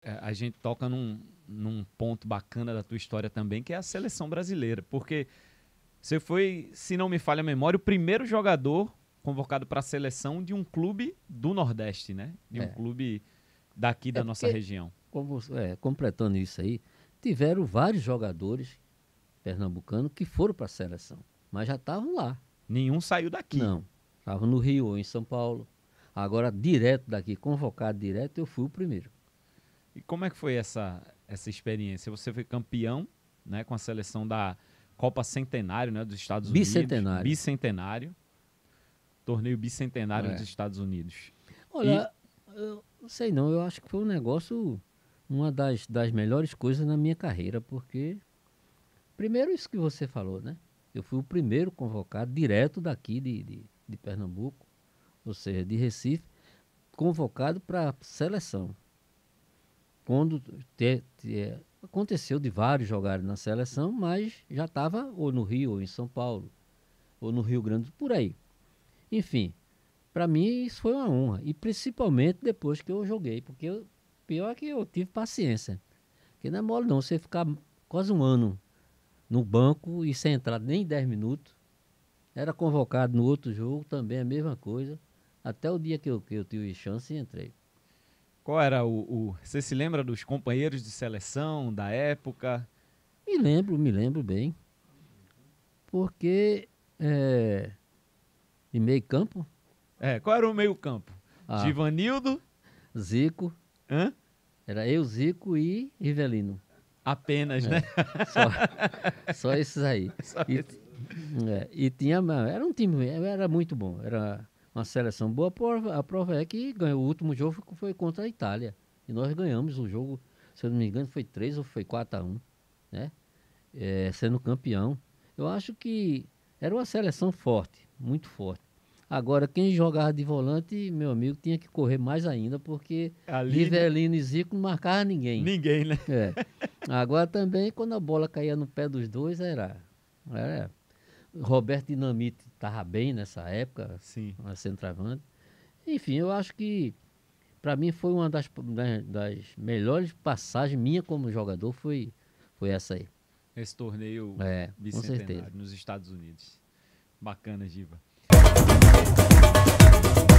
a gente toca num ponto bacana da tua história também, que é a seleção brasileira. Porque você foi, se não me falha a memória, o primeiro jogador convocado para a seleção de um clube do Nordeste, né? De um clube daqui da nossa região. Completando isso aí, tiveram vários jogadores pernambucanos que foram para a seleção, mas já estavam lá. Nenhum saiu daqui. Não, estavam no Rio ou em São Paulo. Agora, direto daqui, convocado direto, eu fui o primeiro. E como é que foi essa experiência? Você foi campeão, né, com a seleção da Copa Centenário, né, dos Estados Unidos. Bicentenário. Torneio bicentenário dos Estados Unidos. Olha, eu não sei não, eu acho que foi um negócio, uma das melhores coisas na minha carreira, porque, primeiro isso que você falou, né? Eu fui o primeiro convocado direto daqui de Pernambuco, ou seja, de Recife, convocado para a seleção. Quando aconteceu de vários jogarem na seleção, mas já estava ou no Rio, ou em São Paulo, ou no Rio Grande, por aí. Enfim, para mim isso foi uma honra, e principalmente depois que eu joguei, porque pior é que eu tive paciência. Porque não é mole não, você ficar quase um ano no banco e sem entrar nem 10 minutos, era convocado no outro jogo, também a mesma coisa, até o dia que eu tive chance e entrei. Qual era Você se lembra dos companheiros de seleção da época? Me lembro bem. Porque em meio campo... Qual era o meio campo? Givanildo? Zico. Hã? Era eu, Zico e Rivelino. Apenas, né? Só esses aí. E tinha... Era um time... Era muito bom. Era uma seleção boa. A prova é que ganhou. O último jogo foi contra a Itália. E nós ganhamos o jogo, se eu não me engano, foi 3 ou foi 4-1, né? Sendo campeão. Eu acho que era uma seleção forte, muito forte. Agora, quem jogava de volante, meu amigo, tinha que correr mais ainda, porque Rivelino e Zico não marcavam ninguém. Ninguém, né? Agora também, quando a bola caía no pé dos dois, era Roberto Dinamite estava bem nessa época, sim, centroavante. Enfim, eu acho que para mim foi uma das melhores passagens minha como jogador, foi essa aí. Esse torneio bicentenário nos Estados Unidos. Bacana, Giva.